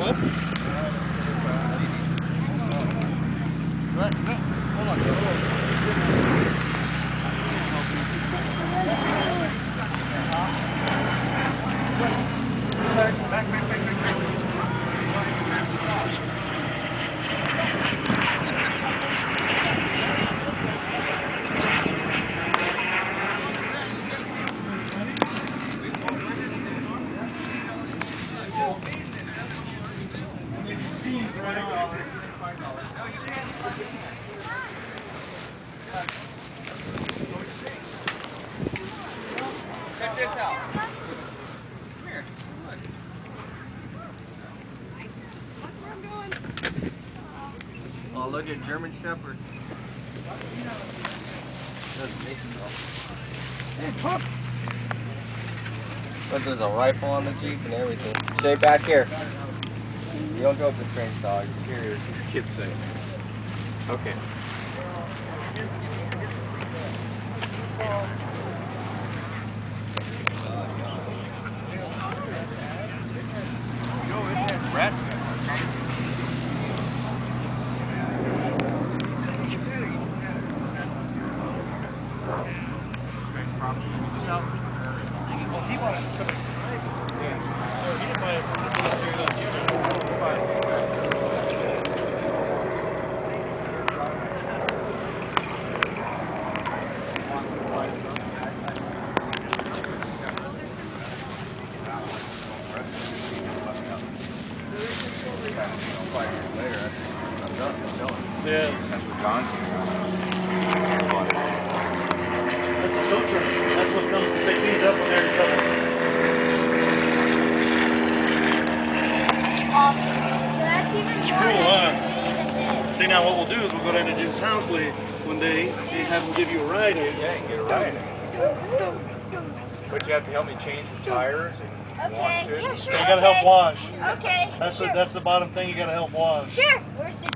Check this out. Come here. Watch where I'm going. Oh, look at German Shepherd. Hey, pup. Look, there's a rifle on the Jeep and everything. Stay back here. You don't go up to strange dogs. Here, Kids say. Okay. Brett. Yeah. That's what John's That's a tow truck. That's what comes to pick these up when they're in trouble. Awesome. So that's even more Cool, than huh? even did. See, now what we'll do is we'll go down to Jim's house one day and have him give you a ride. Yeah, you get a ride. But you have to help me change the tires and Okay, yeah, sure. You gotta help wash. Okay, That's sure. that's the bottom thing you gotta help wash. Sure. Where's the